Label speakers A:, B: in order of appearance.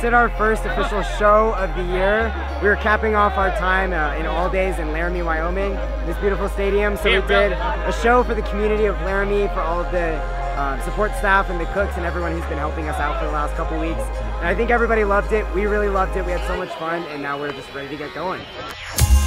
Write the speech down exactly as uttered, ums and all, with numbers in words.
A: did our first official show of the year. We were capping off our time uh, in All Days in Laramie, Wyoming, this beautiful stadium. So we did a show for the community of Laramie, for all of the uh, support staff and the cooks and everyone who's been helping us out for the last couple weeks. And I think everybody loved it. We really loved it. We had so much fun, and now we're just ready to get going.